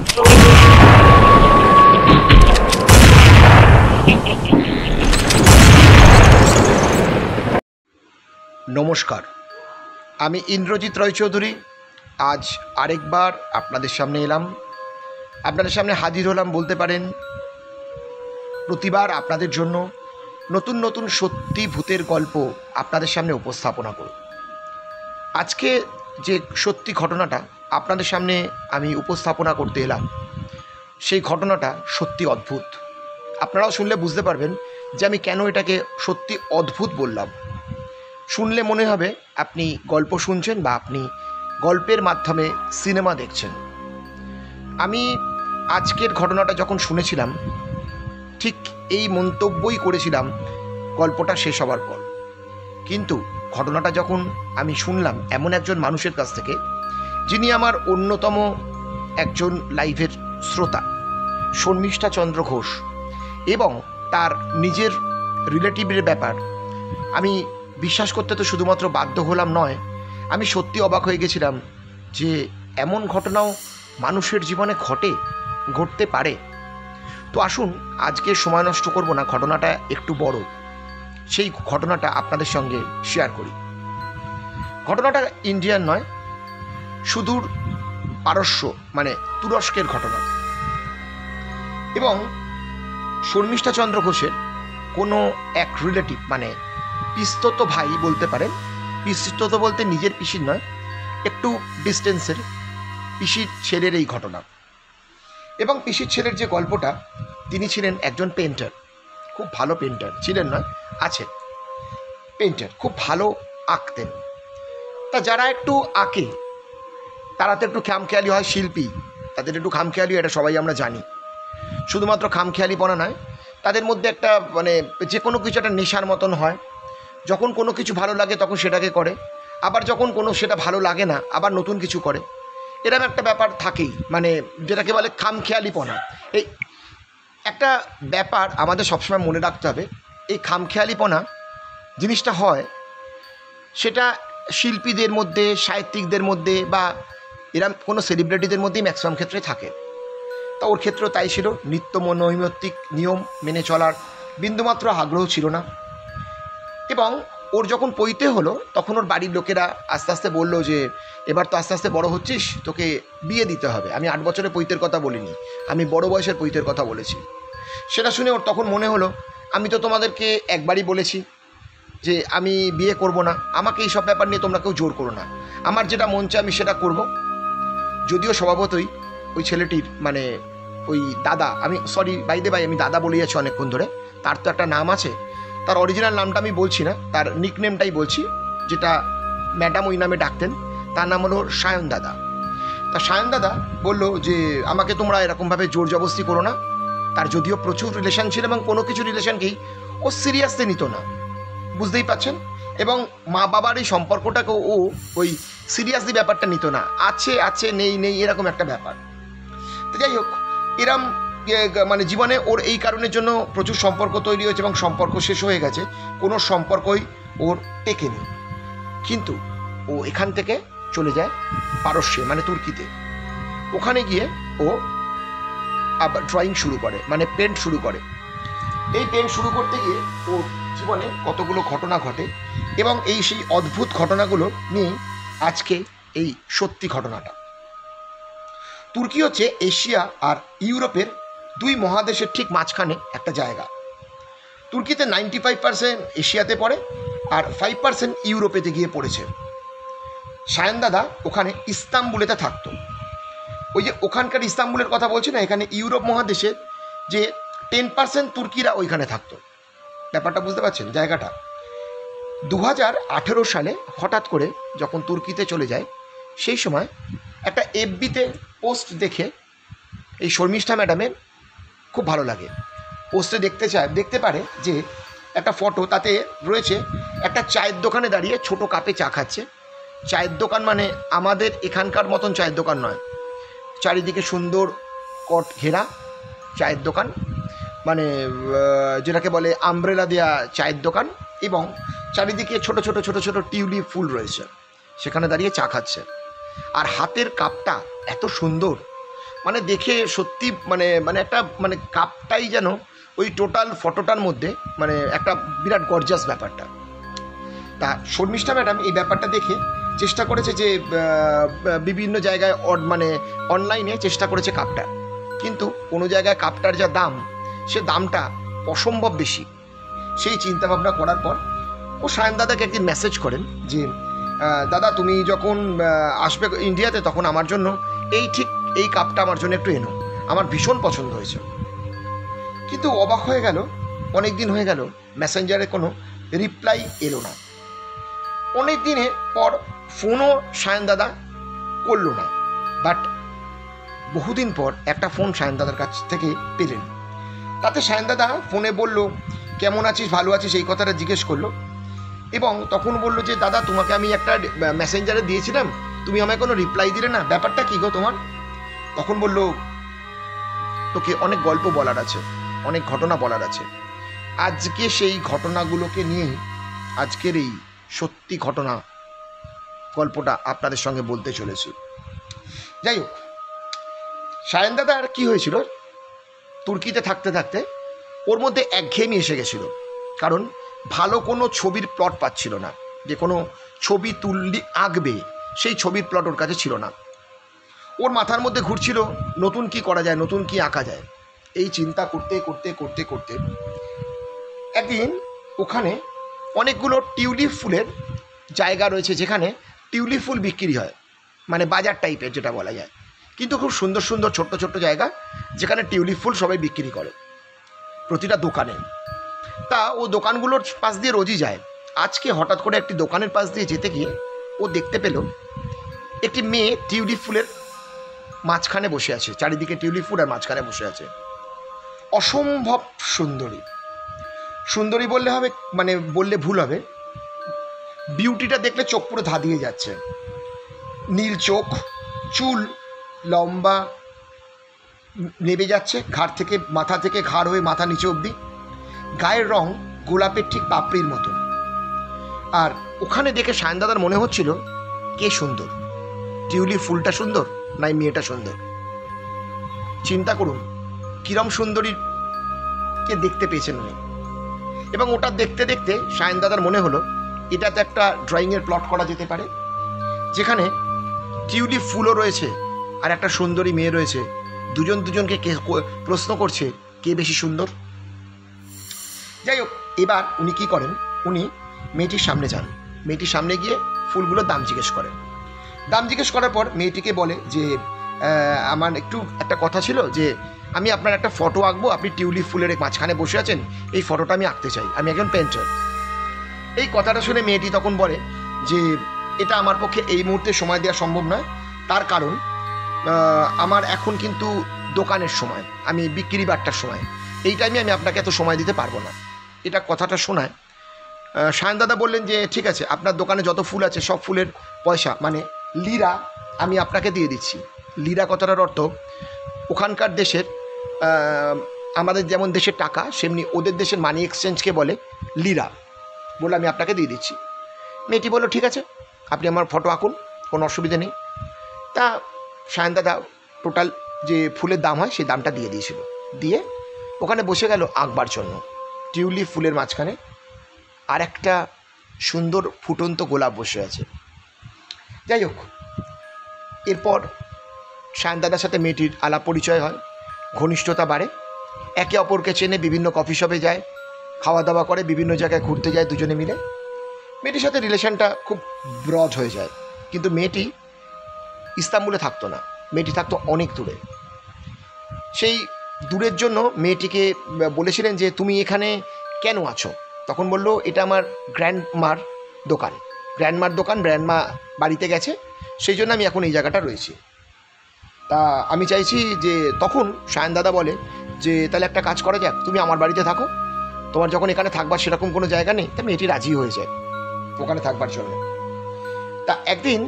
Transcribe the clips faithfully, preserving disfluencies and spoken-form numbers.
নমস্কার, আমি ইন্দ্রজিৎ রায়চৌধুরী। আজ আরেকবার আপনাদের সামনে এলাম, আপনাদের সামনে হাজির হলাম বলতে পারেন। প্রতিবার আপনাদের জন্য নতুন নতুন সত্যি ভূতের গল্প আপনাদের সামনে উপস্থাপনা করব। আজকে যে সত্যি ঘটনাটা আপনাদের সামনে আমি উপস্থাপনা করতে এলাম, সেই ঘটনাটা সত্যি অদ্ভুত। আপনারাও শুনলে বুঝতে পারবেন যে আমি কেন এটাকে সত্যি অদ্ভুত বললাম। শুনলে মনে হবে আপনি গল্প শুনছেন বা আপনি গল্পের মাধ্যমে সিনেমা দেখছেন। আমি আজকের ঘটনাটা যখন শুনেছিলাম ঠিক এই মন্তব্যই করেছিলাম গল্পটা শেষ হবার পর। কিন্তু ঘটনাটা যখন আমি শুনলাম এমন একজন মানুষের কাছ থেকে, যিনি আমার অন্যতম একজন লাইভের শ্রোতা, শর্মিষ্ঠা চন্দ্র ঘোষ, এবং তার নিজের রিলেটিভের ব্যাপার, আমি বিশ্বাস করতে তো শুধুমাত্র বাধ্য হলাম নয়, আমি সত্যি অবাক হয়ে গেছিলাম যে এমন ঘটনাও মানুষের জীবনে ঘটে, ঘটতে পারে। তো আসুন, আজকে সময় নষ্ট করব না, ঘটনাটা একটু বড়, সেই ঘটনাটা আপনাদের সঙ্গে শেয়ার করি। ঘটনাটা ইন্ডিয়ান নয়, সুদূর পারস্য মানে তুরস্কের ঘটনা। এবং শর্মিষ্ঠা চন্দ্র ঘোষের কোনো এক রিলেটিভ মানে পিস্তত ভাই বলতে পারেন, পিস্তত বলতে নিজের পিসির নয়, একটু ডিস্টেন্সের পিসির ছেলের এই ঘটনা। এবং পিসির ছেলের যে গল্পটা, তিনি ছিলেন একজন পেন্টার, খুব ভালো পেন্টার ছিলেন নয়, আছে পেন্টার, খুব ভালো আঁকতেন। তা যারা একটু আঁকে তারা তো একটু খামখেয়ালি হয়, শিল্পী তাদের একটু খামখেয়ালি, এটা সবাই আমরা জানি। শুধুমাত্র খামখেয়ালিপনা নয়, তাদের মধ্যে একটা মানে যে কোনো কিছু একটা নেশার মতন হয়। যখন কোনো কিছু ভালো লাগে তখন সেটাকে করে, আবার যখন কোনো সেটা ভালো লাগে না আবার নতুন কিছু করে। এরকম একটা ব্যাপার থাকেই, মানে যেটাকে বলে খামখেয়ালিপনা। এই একটা ব্যাপার আমাদের সবসময় মনে রাখতে হবে, এই খামখেয়ালিপনা জিনিসটা হয় সেটা শিল্পীদের মধ্যে, সাহিত্যিকদের মধ্যে বা এরকম কোনো সেলিব্রিটিদের মধ্যেই ম্যাক্সিমাম ক্ষেত্রে থাকে। তা ওর ক্ষেত্রেও তাই ছিল, নিত্য নৈমিত্তিক নিয়ম মেনে চলার বিন্দুমাত্র আগ্রহ ছিল না। এবং ওর যখন পৈতে হলো তখন ওর বাড়ির লোকেরা আস্তে আস্তে বললো যে এবার তো আস্তে আস্তে বড় হচ্ছিস, তোকে বিয়ে দিতে হবে। আমি আট বছরের পৈতের কথা বলিনি, আমি বড় বয়সের পৈতের কথা বলেছি। সেটা শুনে ওর তখন মনে হলো, আমি তো তোমাদেরকে একবারই বলেছি যে আমি বিয়ে করব না, আমাকে এই সব ব্যাপার নিয়ে তোমরা কেউ জোর করো না, আমার যেটা মন চায় আমি সেটা করব। যদিও স্বভাবতই ওই ছেলেটির মানে ওই দাদা, আমি সরি বাইদে ভাই আমি দাদা বলে যাচ্ছি অনেকক্ষণ ধরে, তার তো একটা নাম আছে, তার অরিজিনাল নামটা আমি বলছি না, তার নিকনেমটাই বলছি, যেটা ম্যাডাম ওই নামে ডাকতেন। তার নাম হলো সায়ন দাদা। তা সায়ন দাদা বললো যে আমাকে তোমরা এরকমভাবে জোর জবরদস্তি করো না। তার যদিও প্রচুর রিলেশন ছিল এবং কোনো কিছু রিলেশনকেই ও সিরিয়াসলি নিত না, বুঝতেই পারছেন। এবং মা বাবার এই সম্পর্কটাকে ও ওই সিরিয়াসলি ব্যাপারটা নিত না, আছে আছে নেই নেই এরকম একটা ব্যাপার। তো যাই হোক, এরম মানে জীবনে ওর এই কারণের জন্য প্রচুর সম্পর্ক তৈরি হয়েছে এবং সম্পর্ক শেষ হয়ে গেছে, কোনো সম্পর্কই ওর টেকেনি। কিন্তু ও এখান থেকে চলে যায় পারস্যে মানে তুর্কিতে। ওখানে গিয়ে ও আবার ড্রয়িং শুরু করে, মানে পেন্ট শুরু করে। এই পেন্ট শুরু করতে গিয়ে ওর জীবনে কতগুলো ঘটনা ঘটে এবং এই সেই অদ্ভুত ঘটনাগুলো নিয়ে আজকে এই সত্যি ঘটনাটা। তুর্কি হচ্ছে এশিয়া আর ইউরোপের দুই মহাদেশের ঠিক মাঝখানে একটা জায়গা। তুর্কিতে নাইনটি ফাইভ পার্সেন্ট এশিয়াতে পড়ে আর ফাইভ পার্সেন্ট ইউরোপেতে গিয়ে পড়েছে। সায়ন দাদা ওখানে ইস্তাম্বুলেতে থাকতো। ওই যে ওখানকার ইস্তাম্বুলের কথা বলছি না, এখানে ইউরোপ মহাদেশের যে টেন পার্সেন্ট তুর্কিরা ওইখানে থাকতো। ব্যাপারটা বুঝতে পারছেন জায়গাটা। দু হাজার আঠেরো সালে হঠাৎ করে যখন তুর্কিতে চলে যায়, সেই সময় একটা এফবিতে পোস্ট দেখে এই শর্মিষ্ঠা ম্যাডামের খুব ভালো লাগে। পোস্টে দেখতে চায় দেখতে পারে যে একটা ফটো, তাতে রয়েছে একটা চায়ের দোকানে দাঁড়িয়ে ছোট কাপে চা খাচ্ছে। চায়ের দোকান মানে আমাদের এখানকার মতন চায়ের দোকান নয়, চারিদিকে সুন্দর কট ঘেরা চায়ের দোকান, মানে যেটাকে বলে আমব্রেলা দেওয়া চায়ের দোকান, এবং চারিদিকে ছোট ছোট ছোট ছোট টিউলিপ ফুল রয়েছে, সেখানে দাঁড়িয়ে চা খাচ্ছে। আর হাতের কাপটা এত সুন্দর মানে দেখে সত্যি মানে মানে একটা মানে কাপটাই যেন ওই টোটাল ফটোটার মধ্যে মানে একটা বিরাট গর্জাস ব্যাপারটা। তা শর্মিষ্ঠা ম্যাডাম এই ব্যাপারটা দেখে চেষ্টা করেছে যে বিভিন্ন জায়গায় মানে অনলাইনে চেষ্টা করেছে কাপটা, কিন্তু কোনো জায়গায় কাপটার যা দাম সে দামটা অসম্ভব বেশি। সেই চিন্তাভাবনা করার পর ও সায়ন দাদাকে একদিন মেসেজ করেন যে দাদা তুমি যখন আসবে ইন্ডিয়াতে তখন আমার জন্য এই ঠিক এই কাপটা আমার জন্য একটু এনো, আমার ভীষণ পছন্দ হয়েছে। কিন্তু অবাক হয়ে গেল, অনেক দিন হয়ে গেল মেসেঞ্জারে কোনো রিপ্লাই এলো না। অনেক দিনের পর ফোনও সায়ন দাদা করলো না, বাট বহুদিন পর একটা ফোন সায়ন দাদার কাছ থেকে পেলেন। তাতে সায়ন দাদা ফোনে বলল কেমন আছিস, ভালো আছিস, এই কথাটা জিজ্ঞেস করলো এবং তখন বললো যে দাদা তোমাকে আমি একটা মেসেঞ্জারে দিয়েছিলাম, তুমি আমায় কোনো রিপ্লাই দিলে না, ব্যাপারটা কী গো তোমার? তখন বললো তোকে অনেক গল্প বলার আছে, অনেক ঘটনা বলার আছে, আজকে সেই ঘটনাগুলোকে নিয়েই আজকের এই সত্যি ঘটনা গল্পটা আপনাদের সঙ্গে বলতে চলেছি। যাই হোক, সায়ন দাদার কী হয়েছিল, তুর্কিতে থাকতে থাকতে ওর মধ্যে একঘেয়েমি এসে গেছিল, কারণ ভালো কোনো ছবির প্লট পাচ্ছিল না, যে কোনো ছবি তুললি আঁকবে সেই ছবির প্লট ওর কাছে ছিল না। ওর মাথার মধ্যে ঘুরছিল নতুন কি করা যায়, নতুন কি আঁকা যায়, এই চিন্তা করতে করতে করতে করতে একদিন ওখানে অনেকগুলো টিউলিপ ফুলের জায়গা রয়েছে যেখানে টিউলিপ ফুল বিক্রি হয়, মানে বাজার টাইপের যেটা বলা যায়, কিন্তু খুব সুন্দর সুন্দর ছোট্ট ছোট্ট জায়গা যেখানে টিউলিপ ফুল সবাই বিক্রি করে প্রতিটা দোকানে। তা ও দোকানগুলোর পাশ দিয়ে রোজই যায়। আজকে হঠাৎ করে একটি দোকানের পাশ দিয়ে যেতে গিয়ে ও দেখতে পেল একটি মেয়ে টিউলিপ ফুলের মাঝখানে বসে আছে, চারিদিকে টিউলিপ ফুল আর মাঝখানে বসে আছে, অসম্ভব সুন্দরী। সুন্দরী বললে হবে, মানে বললে ভুল হবে, বিউটিটা দেখলে চোখ পুরো ধাঁধিয়ে যাচ্ছে। নীল চোখ, চুল লম্বা নেবে যাচ্ছে ঘাড় থেকে, মাথা থেকে ঘাড় হয়ে মাথা নিচে অবধি, গায়ের রং গোলাপের ঠিক পাপড়ির মতো। আর ওখানে দেখে সায়ন দাদার মনে হচ্ছিল কে সুন্দর, টিউলিপ ফুলটা সুন্দর না মেয়েটা সুন্দর? চিন্তা করুন কিরম সুন্দরীকে দেখতে পেয়েছেন উনি। এবং ওটা দেখতে দেখতে সায়ন দাদার মনে হলো এটাতে একটা ড্রয়িংয়ের প্লট করা যেতে পারে, যেখানে টিউলিপ ফুলও রয়েছে আর একটা সুন্দরী মেয়ে রয়েছে, দুজন দুজনকে কে প্রশ্ন করছে কে বেশি সুন্দর। যাই হোক, এবার উনি কি করেন, উনি মেয়েটির সামনে যান, মেয়েটির সামনে গিয়ে ফুলগুলোর দাম জিজ্ঞেস করেন। দাম জিজ্ঞেস করার পর মেয়েটিকে বলে যে আমার একটু একটা কথা ছিল, যে আমি আপনার একটা ফটো আঁকবো, আপনি টিউলিপ ফুলের মাঝখানে বসে আছেন, এই ফটোটা আমি আঁকতে চাই, আমি একজন পেন্টার। এই কথাটা শুনে মেয়েটি তখন বলে যে এটা আমার পক্ষে এই মুহূর্তে সময় দেওয়া সম্ভব নয়, তার কারণ আমার এখন কিন্তু দোকানের সময়, আমি বিক্রি বাট্টার সময়, এই টাইমে আমি আপনাকে এত সময় দিতে পারবো না। এটা কথাটা শোনায় সায়ন দাদা বললেন যে ঠিক আছে, আপনার দোকানে যত ফুল আছে সব ফুলের পয়সা মানে লিরা আমি আপনাকে দিয়ে দিচ্ছি। লিরা কথাটার অর্থ ওখানকার দেশের, আমাদের যেমন দেশের টাকা সেমনি ওদের দেশের মানি এক্সচেঞ্জকে বলে লিরা, বলে আমি আপনাকে দিয়ে দিচ্ছি। মেয়েটি বলল ঠিক আছে, আপনি আমার ফটো আঁকুন, কোনো অসুবিধা নেই। তা সায়ন দাদা টোটাল যে ফুলের দাম হয় সেই দামটা দিয়ে দিয়েছিল, দিয়ে ওখানে বসে গেল আঁকবার জন্য। টিউলিপ ফুলের মাঝখানে আর একটা সুন্দর ফুটন্ত গোলাপ বসে আছে। যাই হোক, এরপর সায়ন দাদার সাথে মেয়েটির আলাপ পরিচয় হয়, ঘনিষ্ঠতা বাড়ে, একে অপরকে চেনে, বিভিন্ন কফি শপে যায়, খাওয়া দাওয়া করে, বিভিন্ন জায়গায় ঘুরতে যায় দুজনে মিলে। মেয়েটির সাথে রিলেশনটা খুব ব্রড হয়ে যায়, কিন্তু মেয়েটি ইস্তাম্বুলে থাকতো না, মেয়েটি থাকতো অনেক দূরে। সেই দূরের জন্য মেয়েটিকে বলেছিলেন যে তুমি এখানে কেন আছো? তখন বললো এটা আমার গ্র্যান্ডমার দোকান, গ্র্যান্ডমার দোকান, গ্র্যান্ডমা বাড়িতে গেছে, সেই জন্য আমি এখন এই জায়গাটা রয়েছি। তা আমি চাইছি যে, তখন সায়ন দাদা বলে যে তাহলে একটা কাজ করা যাক, তুমি আমার বাড়িতে থাকো, তোমার যখন এখানে থাকবার সেরকম কোনো জায়গা নেই, তা মেয়েটি রাজি হয়ে যায় ওখানে থাকবার জন্য। তা একদিন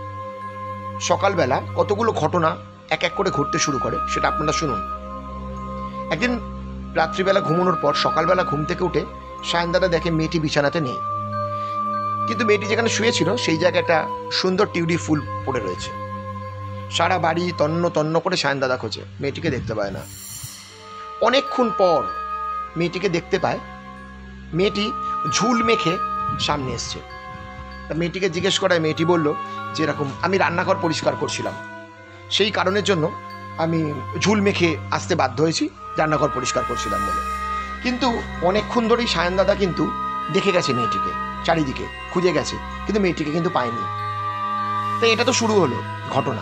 সকালবেলা কতগুলো ঘটনা এক এক করে ঘটতে শুরু করে, সেটা আপনারা শুনুন। একদিন রাত্রিবেলা ঘুমানোর পর সকালবেলা ঘুম থেকে উঠে সায়ন দাদা দেখে মেয়েটি বিছানাতে নেই, কিন্তু মেয়েটি যেখানে শুয়েছিল সেই জায়গায় একটা সুন্দর টিউলিপ ফুল পড়ে রয়েছে। সারা বাড়ি তন্ন তন্ন করে সায়ন দাদা খোঁজে, মেয়েটিকে দেখতে পায় না। অনেকক্ষণ পর মেয়েটিকে দেখতে পায়, মেয়েটি ঝুল মেখে সামনে এসছে। মেয়েটিকে জিজ্ঞেস করায় মেয়েটি বলল যে এরকম আমি রান্নাঘর পরিষ্কার করছিলাম, সেই কারণের জন্য আমি ঝুল মেখে আসতে বাধ্য হয়েছি, রান্নাঘর পরিষ্কার করছিলাম বলে। কিন্তু অনেকক্ষণ ধরেই সায়ন দাদা কিন্তু দেখে গেছে মেয়েটিকে, চারিদিকে খুঁজে গেছে, কিন্তু মেয়েটিকে কিন্তু পায়নি। তাই এটা তো শুরু হলো ঘটনা।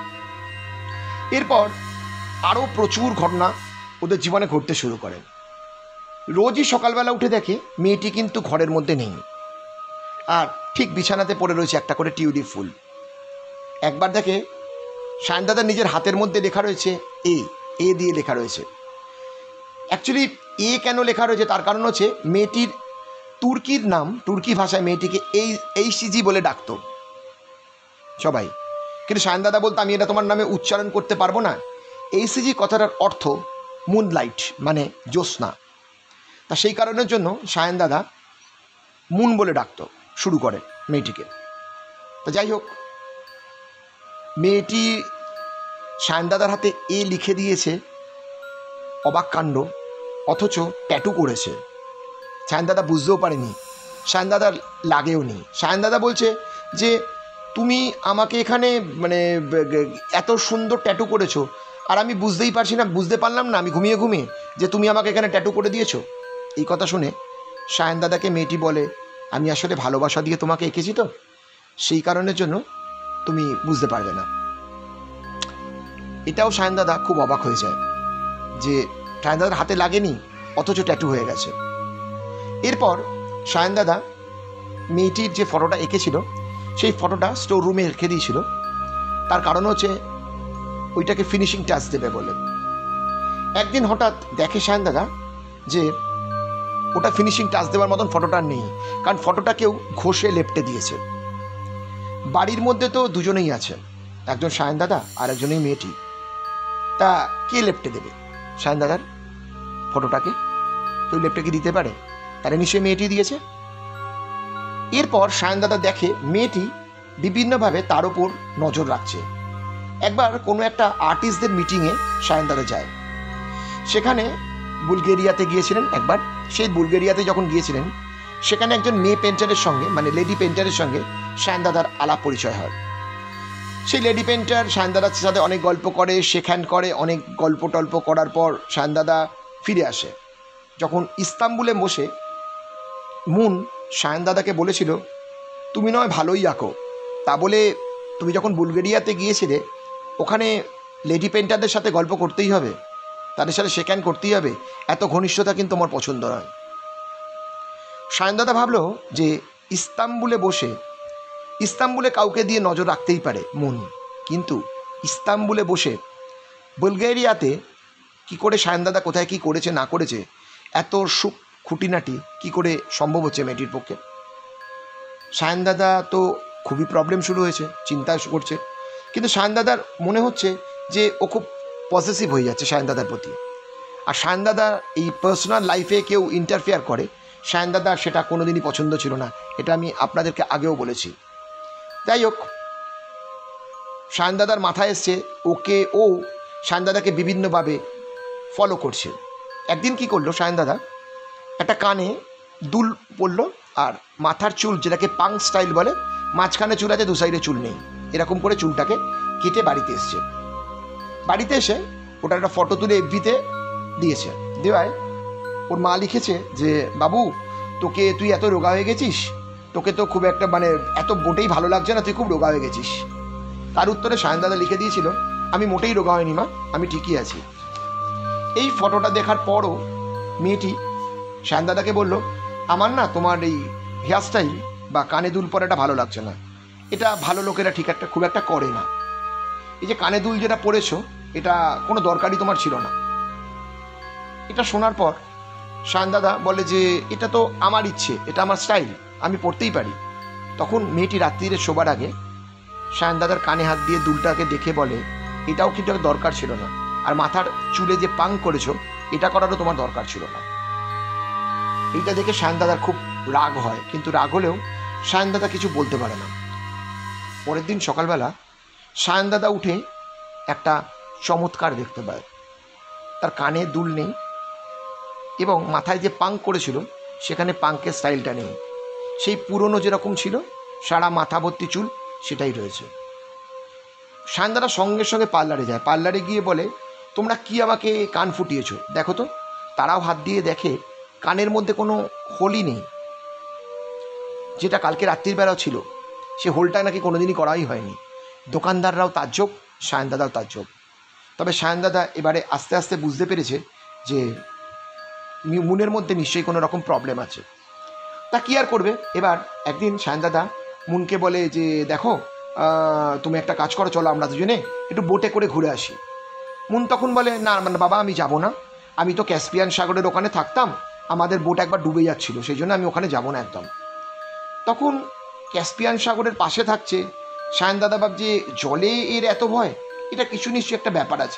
এরপর আরও প্রচুর ঘটনা ওদের জীবনে ঘটতে শুরু করে। রোজই সকালবেলা উঠে দেখে মেয়েটি কিন্তু ঘরের মধ্যে নেই, আর ঠিক বিছানাতে পড়ে রয়েছে একটা করে টিউলিপ ফুল। একবার দেখে সায়ন দাদা নিজের হাতের মধ্যে লেখা রয়েছে এ এ দিয়ে লেখা রয়েছে। অ্যাকচুয়ালি এ কেন লেখা রয়েছে তার কারণ হচ্ছে মেয়েটির তুর্কির নাম, তুর্কি ভাষায় মেয়েটিকে এই এই সিজি বলে ডাকতো সবাই। কিন্তু সায়ন দাদা বলতো আমি এটা তোমার নামে উচ্চারণ করতে পারবো না। এই সিজি কথাটার অর্থ মুনলাইট, মানে জ্যোৎস্না। তা সেই কারণের জন্য সায়ন দাদা মুন বলে ডাকতো শুরু করে মেয়েটিকে। তো যাই হোক, মেয়েটি সায়ন দাদার হাতে এ লিখে দিয়েছে, অবাক কাণ্ড, অথচ ট্যাটু করেছে। সায়ন দাদা বুঝতেও পারেনি, সায়ন দাদার লাগেও নি। সায়ন দাদা বলছে যে তুমি আমাকে এখানে মানে এত সুন্দর ট্যাটু করেছো, আর আমি বুঝতেই পারছি না, বুঝতে পারলাম না আমি ঘুমিয়ে ঘুমিয়ে যে তুমি আমাকে এখানে ট্যাটু করে দিয়েছো। এই কথা শুনে সায়ন দাদাকে মেয়েটি বলে আমি আসলে ভালোবাসা দিয়ে তোমাকে এঁকেছি, তো সেই কারণের জন্য তুমি বুঝতে পারবে না। এটাও সায়ন দাদা খুব অবাক হয়ে যায় যে সায়ন দাদার হাতে লাগেনি, অথচ ট্যাটু হয়ে গেছে। এরপর সায়ন দাদা মেয়েটির যে ফটোটা এঁকেছিল সেই ফটোটা স্টোর রুমে রেখে দিয়েছিল, তার কারণ হচ্ছে ওইটাকে ফিনিশিং টাচ দেবে বলে। একদিন হঠাৎ দেখে সায়ন দাদা যে ওটা ফিনিশিং টাচ দেওয়ার মতন ফটোটা নেই, কারণ ফটোটা কেউ ঘষে লেপটে দিয়েছে। বাড়ির মধ্যে তো দুজনেই আছে, একজন সায়ন দাদা আর একজনই মেয়েটি। তা কে লেপটে দেবে সায়ন দাদার ফটোটাকে? কেউ লেপটে কি দিতে পারে? তারা নিশ্চয়ই মেয়েটি দিয়েছে। এরপর সায়ন দাদা দেখে মেয়েটি বিভিন্নভাবে তার উপর নজর রাখছে। একবার কোনো একটা আর্টিস্টদের মিটিংয়ে সায়ন দাদা যায়, সেখানে বুলগেরিয়াতে গিয়েছিলেন একবার। সেই বুলগেরিয়াতে যখন গিয়েছিলেন সেখানে একজন মেয়ে পেন্টারের সঙ্গে, মানে লেডি পেন্টারের সঙ্গে সায়ন দাদার আলাপ পরিচয় হয়। সেই লেডি পেন্টার সায়ন দাদার সাথে অনেক গল্প করে, শেখান করে, অনেক গল্প টল্প করার পর সায়ন দাদা ফিরে আসে। যখন ইস্তাম্বুলে বসে মুন সায়ন দাদাকে বলেছিল তুমি নয় ভালোই আঁকো, তা বলে তুমি যখন বুলগেরিয়াতে গিয়েছিলে ওখানে লেডি পেন্টারদের সাথে গল্প করতেই হবে, তাদের সাথে শেখান করতেই হবে, এত ঘনিষ্ঠতা কিন্তু আমার পছন্দ নয়। সায়ন দাদা ভাবলো যে ইস্তাম্বুলে বসে ইস্তাম্বুলে কাউকে দিয়ে নজর রাখতেই পারে মুন, কিন্তু ইস্তাম্বুলে বসে বুলগেরিয়াতে কি করে সায়ন দাদা কোথায় কি করেছে না করেছে, এত সুখ খুঁটিনাটি কি করে সম্ভব হচ্ছে মেয়েটির পক্ষে? সায়ন দাদা তো খুবই প্রবলেম শুরু হয়েছে, চিন্তা করছে। কিন্তু সায়ন দাদার মনে হচ্ছে যে ও খুব পসেসিভ হয়ে যাচ্ছে সায়ন দাদার প্রতি। আর সায়ন দাদা এই পার্সোনাল লাইফে কেউ ইন্টারফেয়ার করে, সায়ন দাদা সেটা কোনোদিনই পছন্দ ছিল না, এটা আমি আপনাদেরকে আগেও বলেছি। যাই হোক, সায়ন দাদার মাথায় এসছে ওকে ও সায়ন দাদাকে বিভিন্নভাবে ফলো করছে। একদিন কি করলো সায়ন দাদা, একটা কানে দুল পরলো আর মাথার চুল, যেটাকে পাং স্টাইল বলে, মাঝখানে চুল আছে দু সাইডে চুল নেই, এরকম করে চুলটাকে কেটে বাড়িতে এসছে। বাড়িতে এসে ওটার একটা ফটো তুলে এফবিতে দিয়েছে। দেওয়ায় ওর মা লিখেছে যে বাবু তোকে, তুই এত রোগা হয়ে গেছিস, তোকে তো খুব একটা মানে এত মোটেই ভালো লাগছে না, তুই খুব রোগা হয়ে গেছিস। তার উত্তরে সায়ন দাদা লিখে দিয়েছিল আমি মোটেই রোগা হয়নি মা, আমি ঠিকই আছি। এই ফটোটা দেখার পরও মেয়েটি সায়ন দাদাকে বলল আমার না তোমার এই হেয়ারস্টাইল বা কানে দুল পরাটা ভালো লাগছে না, এটা ভালো লোকেরা ঠিক একটা খুব একটা করে না, এই যে কানে দুল যেটা পরেছো এটা কোনো দরকারই তোমার ছিল না। এটা শোনার পর সায়ন দাদা বলে যে এটা তো আমার ইচ্ছে, এটা আমার স্টাইল, আমি পরতেই পারি। তখন মেয়েটি রাত্রিরে শোবার আগে সায়ন দাদার কানে হাত দিয়ে দুলটাকে দেখে বলে এটাও কিন্তু দরকার ছিল না, আর মাথার চুলে যে পাং করেছো এটা করারও তোমার দরকার ছিল না। এইটা দেখে সায়ন দাদার খুব রাগ হয়, কিন্তু রাগ হলেও সায়ন দাদা কিছু বলতে পারে না। পরের দিন সকালবেলা সায়ন দাদা উঠে একটা চমৎকার দেখতে পায়। তার কানে দুল নেই এবং মাথায় যে পাঙ্ক করেছিল সেখানে পাঙ্কের স্টাইলটা নেই, সেই পুরনো যেরকম ছিল সারা মাথা ভর্তি চুল সেটাই রয়েছে। সায়নদাদা সঙ্গে সঙ্গে পার্লারে যায়, পার্লারে গিয়ে বলে তোমরা কি আমাকে কান ফুটিয়েছো দেখো তো। তারাও হাত দিয়ে দেখে কানের মধ্যে কোনো হোলই নেই, যেটা কালকে রাত্রির বেলাও ছিল, সে হোলটা নাকি কোনোদিনই করাই হয়নি। দোকানদাররাও তাজ্জব, সায়নদাদাও তাজ্জব। তবে সায়নদাদা এবারে আস্তে আস্তে বুঝতে পেরেছে যে মুনের মধ্যে নিশ্চয়ই কোনো রকম প্রবলেম আছে। তা কি আর করবে। এবার একদিন সায়নদাদা মুনকে বলে যে দেখো তুমি একটা কাজ করো, চলো আমরা দুজনে একটু বোটে করে ঘুরে আসি। মুন তখন বলে না মানে বাবা আমি যাব না, আমি তো ক্যাসপিয়ান সাগরের ওখানে থাকতাম, আমাদের বোট একবার ডুবে যাচ্ছিল, সেই জন্য আমি ওখানে যাব না একদম। তখন ক্যাসপিয়ান সাগরের পাশে থাকছে, সায়নদাদা ভাবছে জলে এর এত ভয়, এটা কিছু নিশ্চয়ই একটা ব্যাপার আছে।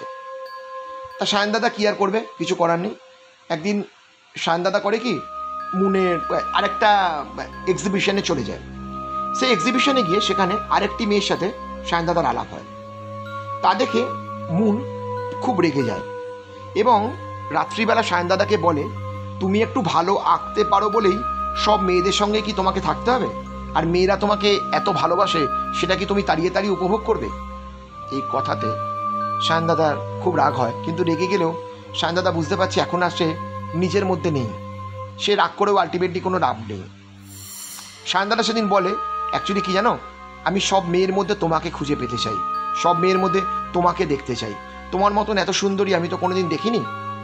তা সায়নদাদা কি আর করবে, কিছু করার নেই। একদিন সায়নদাদা করে কি মুনের আরেকটা এক্সিবিশনে চলে যায়। সেই এক্সিবিশনে গিয়ে সেখানে আরেকটি মেয়ের সাথে সায়নদাদার আলাপ হয়। তা দেখে মুন খুব রেগে যায় এবং রাত্রিবেলা সায়নদাদাকে বলে তুমি একটু ভালো আঁকতে পারো বলেই সব মেয়েদের সঙ্গে কি তোমাকে থাকতে হবে, আর মেয়েরা তোমাকে এত ভালোবাসে সেটা কি তুমি তাড়িয়ে তাড়িয়ে উপভোগ করবে। এই কথাতে সায়নদাদার খুব রাগ হয়, কিন্তু রেগে গেলেও সায়নদাদা বুঝতে পারছে এখন আর সে নিজের মধ্যে নেই, সে রাগ করেও আলটিমেটলি কোনো লাভ নেই। সায়নদাদা সেদিন বলে অ্যাকচুয়ালি কি জানো, আমি সব মেয়ের মধ্যে তোমাকে খুঁজে পেতে চাই, সব মেয়ের মধ্যে তোমাকে দেখতে চাই, তোমার মতন এত সুন্দরী আমি তো কোনোদিন দেখিনি।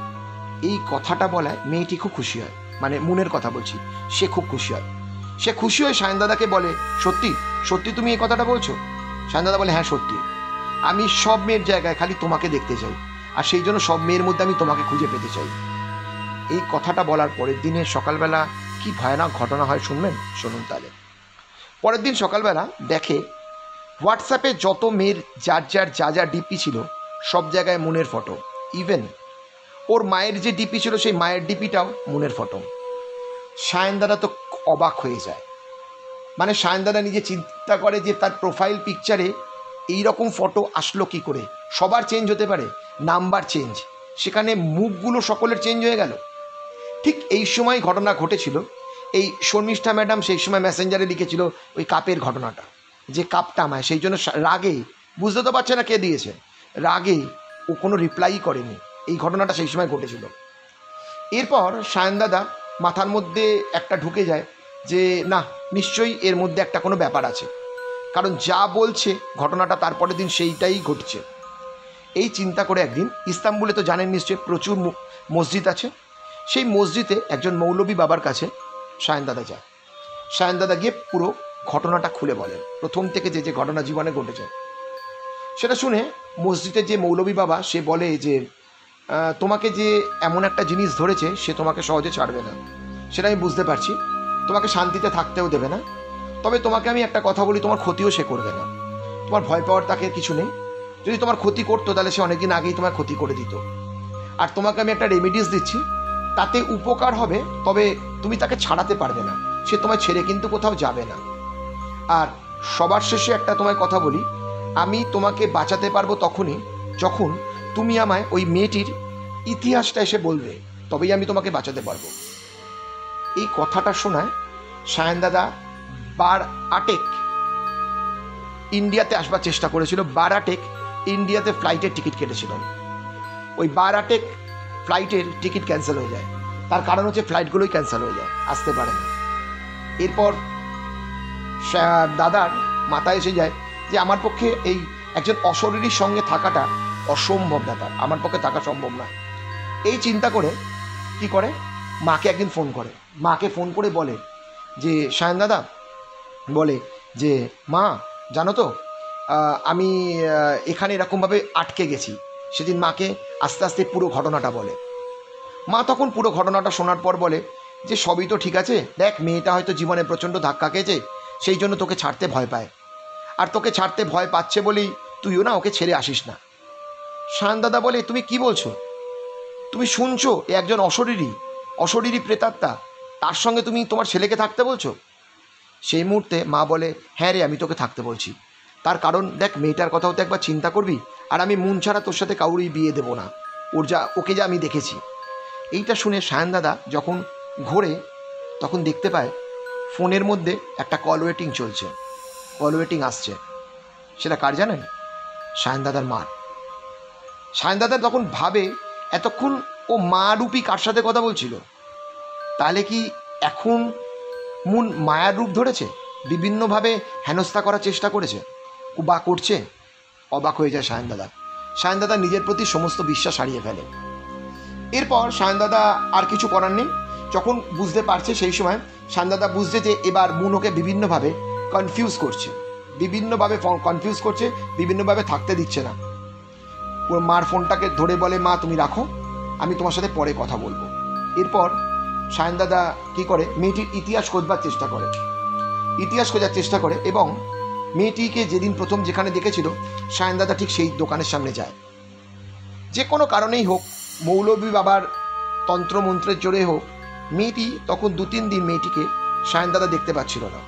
এই কথাটা বলায় মেয়েটি খুব খুশি হয়, মানে মুনের কথা বলছি, সে খুব খুশি হয়। সে খুশি হয়ে সায়নদাদাকে বলে সত্যি সত্যি তুমি এই কথাটা বলছো। সায়নদাদা বলে হ্যাঁ সত্যি, আমি সব মেয়ের জায়গায় খালি তোমাকে দেখতে চাই, আর সেই জন্য সব মেয়ের মধ্যে আমি তোমাকে খুঁজে পেতে চাই। এই কথাটা বলার পরের দিনে সকালবেলা কি ভয়ানক ঘটনা হয় শুনবেন, শুনুন তাহলে। পরের দিন সকালবেলা দেখে হোয়াটসঅ্যাপে যত মেয়ের যার যার যা যা ডিপি ছিল সব জায়গায় মুনের ফটো, ইভেন ওর মায়ের যে ডিপি ছিল সেই মায়ের ডিপিটাও মুনের ফটো। সায়নদাদা তো অবাক হয়ে যায়, মানে সায়নদাদা নিজে চিন্তা করে যে তার প্রোফাইল পিকচারে এই রকম ফটো আসলো কি করে, সবার চেঞ্জ হতে পারে, নাম্বার চেঞ্জ, সেখানে মুখগুলো সকলের চেঞ্জ হয়ে গেল। ঠিক এই সময় ঘটনা ঘটেছিল, এই শর্মিষ্ঠা ম্যাডাম সেই সময় মেসেঞ্জারে লিখেছিল ওই কাপের ঘটনাটা, যে কাপটা আমায়, সেই জন্য রাগে, বুঝতে তো পারছে না কে দিয়েছে, রাগে ও কোনো রিপ্লাই করেনি। এই ঘটনাটা সেই সময় ঘটেছিল। এরপর সায়নদাদা মাথার মধ্যে একটা ঢুকে যায় যে না নিশ্চয়ই এর মধ্যে একটা কোনো ব্যাপার আছে, কারণ যা বলছে ঘটনাটা তারপরের দিন সেইটাই ঘটছে। এই চিন্তা করে একদিন ইস্তাম্বুলে তো জানেন নিশ্চয়ই প্রচুর মসজিদ আছে, সেই মসজিদে একজন মৌলবী বাবার কাছে সায়নদাদা যায়। সায়নদাদা গিয়ে পুরো ঘটনাটা খুলে বলেন, প্রথম থেকে যে যে ঘটনা জীবনে ঘটেছে সেটা শুনে মসজিদের যে মৌলবী বাবা সে বলে যে তোমাকে যে এমন একটা জিনিস ধরেছে সে তোমাকে সহজে ছাড়বে না, সেটা আমি বুঝতে পারছি, তোমাকে শান্তিতে থাকতেও দেবে না, তবে তোমাকে আমি একটা কথা বলি, তোমার ক্ষতিও সে করবে না, তোমার ভয় পাওয়ার তাকে কিছু নেই, যদি তোমার ক্ষতি করতো তাহলে সে অনেকদিন আগেই তোমার ক্ষতি করে দিত, আর তোমাকে আমি একটা রেমিডিস দিচ্ছি, তাতে উপকার হবে, তবে তুমি তাকে ছাড়াতে পারবে না, সে তোমায় ছেড়ে কিন্তু কোথাও যাবে না। আর সবার শেষে একটা তোমায় কথা বলি, আমি তোমাকে বাঁচাতে পারবো তখনই যখন তুমি আমায় ওই মেয়েটির ইতিহাসটা এসে বলবে, তবেই আমি তোমাকে বাঁচাতে পারবো। এই কথাটা শোনায় সায়নদাদা বার আটেক ইন্ডিয়াতে আসবার চেষ্টা করেছিল, বার আটেক ইন্ডিয়াতে ফ্লাইটের টিকিট কেটেছিলেন, ওই বার আটেক ফ্লাইটের টিকিট ক্যান্সেল হয়ে যায়, তার কারণ হচ্ছে ফ্লাইটগুলোই ক্যান্সেল হয়ে যায়, আসতে পারে না। এরপর দাদার মাথায় এসে যায় যে আমার পক্ষে এই একজন অশরীরীর সঙ্গে থাকাটা অসম্ভব ব্যাপার, আমার পক্ষে থাকা সম্ভব না। এই চিন্তা করে কি করে, মাকে একদিন ফোন করে, মাকে ফোন করে বলে যে সায়নদাদা বলে যে মা জানো তো আমি এখানে এরকমভাবে আটকে গেছি। সেদিন মাকে আস্তে আস্তে পুরো ঘটনাটা বলে। মা তখন পুরো ঘটনাটা শোনার পর বলে যে সবই তো ঠিক আছে, দেখ মেয়েটা হয়তো জীবনে প্রচণ্ড ধাক্কা খেয়েছে, সেই জন্য তোকে ছাড়তে ভয় পায়, আর তোকে ছাড়তে ভয় পাচ্ছে বলেই তুইও না ওকে ছেড়ে আসিস না। সায়নদাদা বলে তুমি কি বলছো, তুমি শুনছো এ একজন অশরীরী অশরীরী প্রেতাত্মা, তার সঙ্গে তুমি তোমার ছেলেকে থাকতে বলছো। সেই মুহূর্তে মা বলে হ্যাঁ রে আমি তোকে থাকতে বলছি, তার কারণ দেখ মেয়েটার কথাও তো একবার চিন্তা করবি, আর আমি মুন ছাড়া তোর সাথে কাউরই বিয়ে দেবো না, ওর যা ওকে যা আমি দেখেছি। এইটা শুনে সায়ন দাদা যখন ঘোরে তখন দেখতে পায় ফোনের মধ্যে একটা কল ওয়েটিং চলছে, কল ওয়েটিং আসছে। সেটা কার জানেন? সায়ন দাদার মার। সায়ন দাদা তখন ভাবে এতক্ষণ ও মা রূপী কার সাথে কথা বলছিল, তাহলে কি এখন মুন মায়ার রূপ ধরেছে, বিভিন্নভাবে হেনস্থা করার চেষ্টা করেছে বা করছে? অবাক হয়ে যায় সায়ন দাদা। সায়ন দাদা নিজের প্রতি সমস্ত বিশ্বাস হারিয়ে ফেলে। এরপর সায়ন দাদা আর কিছু করার নেই, যখন বুঝতে পারছে সেই সময় সায়ন দাদা বুঝছে যে এবার মুন ওকে বিভিন্নভাবে কনফিউজ করছে, বিভিন্নভাবে কনফিউজ করছে, বিভিন্নভাবে থাকতে দিচ্ছে না। ওর মার ফোনটাকে ধরে বলে, মা তুমি রাখো, আমি তোমার সাথে পরে কথা বলবো। এরপর সায়ন দাদা কী করে, মেয়েটির ইতিহাস খোঁজবার চেষ্টা করে, ইতিহাস খোঁজার চেষ্টা করে এবং মেয়েটিকে যেদিন প্রথম যেখানে দেখেছিল সায়ন দাদা ঠিক সেই দোকানের সামনে যায়। যে কোনো কারণেই হোক, মৌলভী বাবার তন্ত্রমন্ত্রের জোরে হোক, মেয়েটি তখন দু তিন দিন মেয়েটিকে সায়ন দাদা দেখতে পাচ্ছিল না।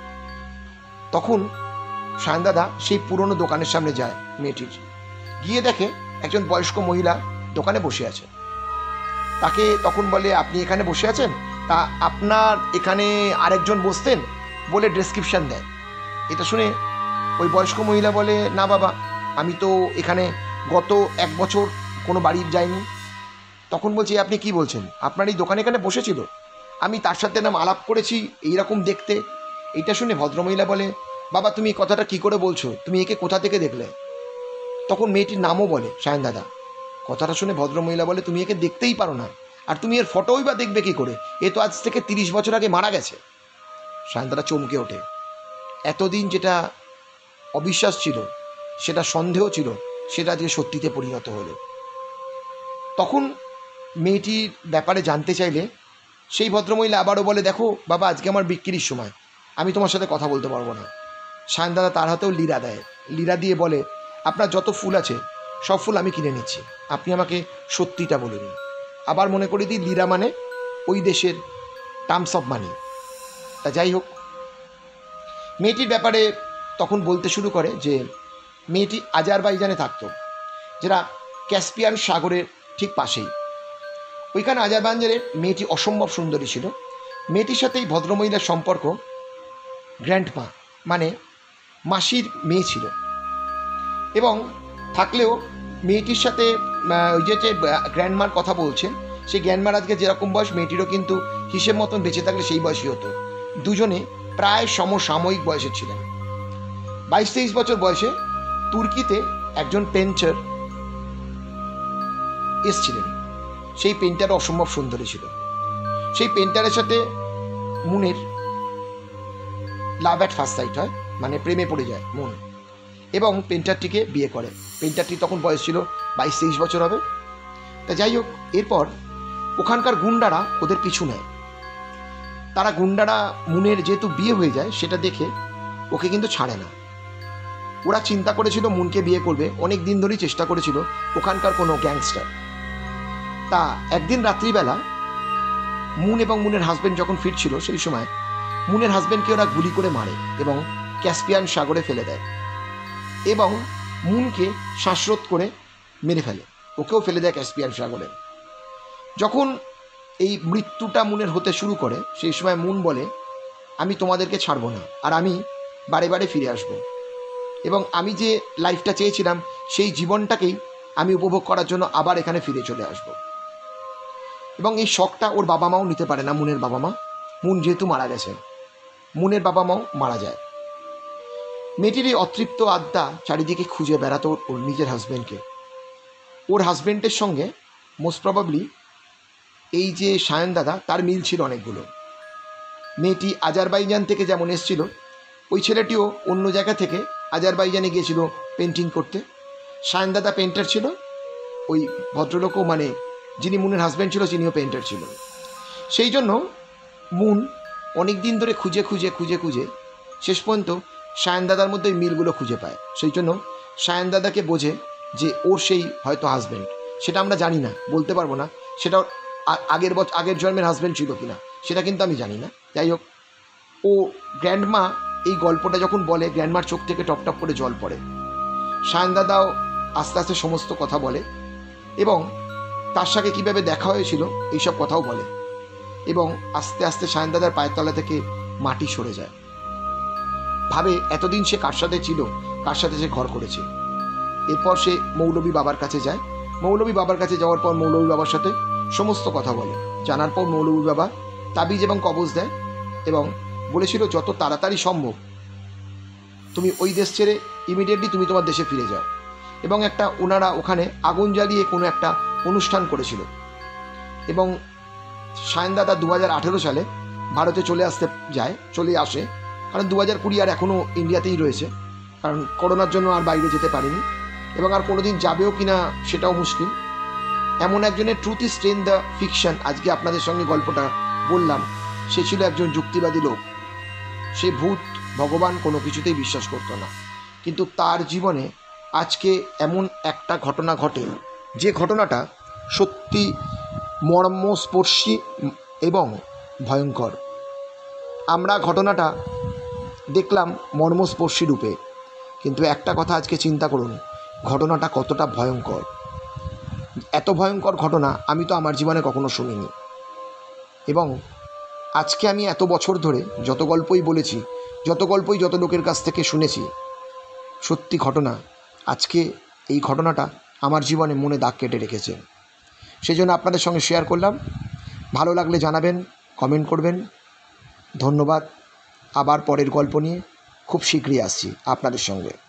তখন সায়ন দাদা সেই পুরনো দোকানের সামনে যায় মেয়েটির, গিয়ে দেখে একজন বয়স্ক মহিলা দোকানে বসে আছে। তাকে তখন বলে, আপনি এখানে বসে আছেন, তা আপনার এখানে আরেকজন বসতেন বলে ডেসক্রিপশান দেয়। এটা শুনে ওই বয়স্ক মহিলা বলে, না বাবা, আমি তো এখানে গত এক বছর কোনো বাড়ি যাইনি। তখন বলছি, আপনি কি বলছেন? আপনার এই দোকানে এখানে বসেছিল, আমি তার সাথে নাম আলাপ করেছি, এইরকম দেখতে। এইটা শুনে ভদ্রমহিলা বলে, বাবা তুমি এই কথাটা কি করে বলছো, তুমি একে কোথা থেকে দেখলে? তখন মেয়েটির নামও বলে সায়ন দাদা। কথাটা শুনে ভদ্রমহিলা বলে, তুমি একে দেখতেই পারো না, আর তুমি এর ফটোই বা দেখবে কি করে, এ তো আজ থেকে তিরিশ বছর আগে মারা গেছে। সায়ন দাদা চমকে ওঠে। এতদিন যেটা অবিশ্বাস ছিল, সেটা সন্দেহ ছিল, সেটা আজকে সত্যিতে পরিণত হলো। তখন মেয়েটির ব্যাপারে জানতে চাইলে সেই ভদ্রমহিলা আবারও বলে, দেখো বাবা, আজকে আমার বিক্রির সময়, আমি তোমার সাথে কথা বলতে পারবো না। সায়ন দাদা তার হাতেও লিরা দেয়, লিরা দিয়ে বলে, আপনার যত ফুল আছে সব ফুল আমি কিনে নিচ্ছি, আপনি আমাকে সত্যিটা বলুন। আবার মনে করি দিই, লিরা মানে ওই দেশের টার্মস অফ মানি। তা যাই হোক, মেয়েটির ব্যাপারে তখন বলতে শুরু করে যে মেয়েটি আজারবাইজানে থাকতো, যেটা ক্যাসপিয়ান সাগরের ঠিক পাশেই। ওইখানে আজারবাইজানের মেয়েটি অসম্ভব সুন্দরী ছিল। মেয়েটির সাথে এই ভদ্রমহিলার সম্পর্ক গ্র্যান্ডমা মানে মাসির মেয়ে ছিল, এবং থাকলেও মেয়েটির সাথে ওই যে গ্র্যান্ডমার কথা বলছেন, সেই গ্র্যান্ডমার আজকে যেরকম বয়স, মেয়েটিরও কিন্তু হিসেব মতন বেঁচে থাকলে সেই বয়সই হতো। দুজনে প্রায় সমসাময়িক বয়সের ছিলেন। বাইশ তেইশ বছর বয়সে তুর্কিতে একজন পেন্টার এসছিলেন। সেই পেন্টার অসম্ভব সুন্দরী ছিল। সেই পেন্টারের সাথে মুনের লাভ অ্যাট ফার্স্ট সাইট হয়, মানে প্রেমে পড়ে যায় মুন, এবং পেন্টারটিকে বিয়ে করে। পেন্টারটি তখন বয়স ছিল বাইশ তেইশ বছর হবে। তা যাই হোক, এরপর ওখানকার গুন্ডারা ওদের পিছু নেয়। তারা গুন্ডারা মুনের যেহেতু বিয়ে হয়ে যায় সেটা দেখে ওকে কিন্তু ছাড়ে না। ওরা চিন্তা করেছিল মুনকে বিয়ে করবে, অনেক দিন ধরেই চেষ্টা করেছিল ওখানকার কোনো গ্যাংস্টার। তা একদিন রাত্রিবেলা মুন এবং মুনের হাজব্যান্ড যখন ফিরছিল, সেই সময় মুনের হাজব্যান্ডকে ওরা গুলি করে মারে এবং ক্যাসপিয়ান সাগরে ফেলে দেয়, এবং মুনকে শ্বাসরোধ করে মেরে ফেলে, ওকেও ফেলে দেয় ক্যাসপিয়ান সাগরে। যখন এই মৃত্যুটা মুনের হতে শুরু করে, সেই সময় মুন বলে, আমি তোমাদেরকে ছাড়বো না, আর আমি বারে বারে ফিরে আসব, এবং আমি যে লাইফটা চেয়েছিলাম সেই জীবনটাকেই আমি উপভোগ করার জন্য আবার এখানে ফিরে চলে আসব। এবং এই শখটা ওর বাবা মাও নিতে পারে না, মুনের বাবা মা। মুন যেহেতু মারা গেছে, মুনের বাবা মাও মারা যায়। মেয়েটির এই অতৃপ্ত আত্মা চারিদিকে খুঁজে বেড়াতো ওর নিজের হাজব্যান্ডকে। ওর হাজব্যান্ডের সঙ্গে মোস্ট প্রবাবলি এই যে সায়ন দাদা, তার মিল ছিল অনেকগুলো। মেয়েটি আজারবাইজান থেকে যেমন এসেছিল, ওই ছেলেটিও অন্য জায়গা থেকে আজারবাইজানে গিয়েছিল পেন্টিং করতে। সায়ন দাদা পেন্টার ছিল, ওই ভদ্রলোকও মানে যিনি মুনের হাজব্যান্ড ছিল তিনিও পেন্টার ছিল। সেই জন্য মুন অনেক দিন ধরে খুঁজে খুঁজে খুঁজে খুঁজে শেষ পর্যন্ত সায়ন দাদার মধ্যে ওই মিলগুলো খুঁজে পায়। সেই জন্য সায়ন দাদাকে বোঝে যে ওর সেই হয়তো হাজব্যান্ড, সেটা আমরা জানি না, বলতে পারবো না সেটা আগের বছর আগের জন্মের হাজব্যান্ড ছিল কিনা, সেটা কিন্তু আমি জানি না। যাই হোক, ও গ্র্যান্ডমা এই গল্পটা যখন বলে, গ্র্যান্ডমার চোখ থেকে টপ টপ করে জল পড়ে। সায়ন দাদাও আস্তে আস্তে সমস্ত কথা বলে এবং তার সঙ্গে কীভাবে দেখা হয়েছিল এইসব কথাও বলে এবং আস্তে আস্তে সায়নদাদার পায়ের তলা থেকে মাটি সরে যায়। ভাবে এতদিন সে কার সাথে ছিল, কার সাথে সে ঘর করেছে। এরপর সে মৌলভী বাবার কাছে যায়। মৌলভী বাবার কাছে যাওয়ার পর মৌলভী বাবার সাথে সমস্ত কথা বলে। জানার পর মৌলভী বাবা তাবিজ এবং কবজ দেয় এবং বলেছিল যত তাড়াতাড়ি সম্ভব তুমি ওই দেশ ছেড়ে ইমিডিয়েটলি তুমি তোমার দেশে ফিরে যাও। এবং একটা ওনারা ওখানে আগুন জ্বালিয়ে কোনো একটা অনুষ্ঠান করেছিল এবং সায়নদাদা দু হাজার আঠেরো সালে ভারতে চলে আসতে যায়, চলে আসে, কারণ দু হাজার কুড়ি আর এখনও ইন্ডিয়াতেই রয়েছে, কারণ করোনার জন্য আর বাইরে যেতে পারেনি এবং আর কোনোদিন যাবেও কিনা সেটাও মুশকিল। এমন একজনের truth is stranger than fiction আজকে আপনাদের সঙ্গে গল্পটা বললাম। সে ছিল একজন যুক্তিবাদী লোক। সে ভূত ভগবান কোনো কিছুতেই বিশ্বাস করতো না, কিন্তু তার জীবনে আজকে এমন একটা ঘটনা ঘটে যে ঘটনাটা সত্যি মর্মস্পর্শী এবং ভয়ঙ্কর। আমরা ঘটনাটা দেখলাম মর্মস্পর্শী রূপে, কিন্তু একটা কথা আজকে চিন্তা করুন ঘটনাটা কতটা ভয়ঙ্কর। এত ভয়ঙ্কর ঘটনা আমি তো আমার জীবনে কখনো শুনিনি। এবং আজকে আমি এত বছর ধরে যত গল্পই বলেছি, যত গল্পই যত লোকের কাছ থেকে শুনেছি, সত্যি ঘটনা আজকে এই ঘটনাটা আমার জীবনে মনে দাগ কেটে রেখেছে। সেই জন্য আপনাদের সঙ্গে শেয়ার করলাম। ভালো লাগলে জানাবেন, কমেন্ট করবেন। ধন্যবাদ। আবার পরের গল্প নিয়ে খুব শীঘ্রই আসছি আপনাদের সঙ্গে।